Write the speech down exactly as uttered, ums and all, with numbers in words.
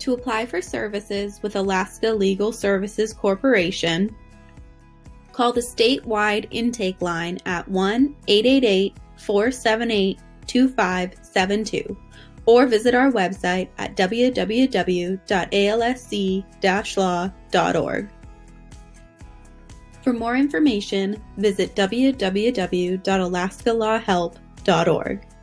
To apply for services with Alaska Legal Services Corporation, call the statewide intake line at one eight eight eight, four seven eight, two five seven two or visit our website at w w w dot a l s c dash law dot org. For more information, visit w w w dot alaska law help dot org.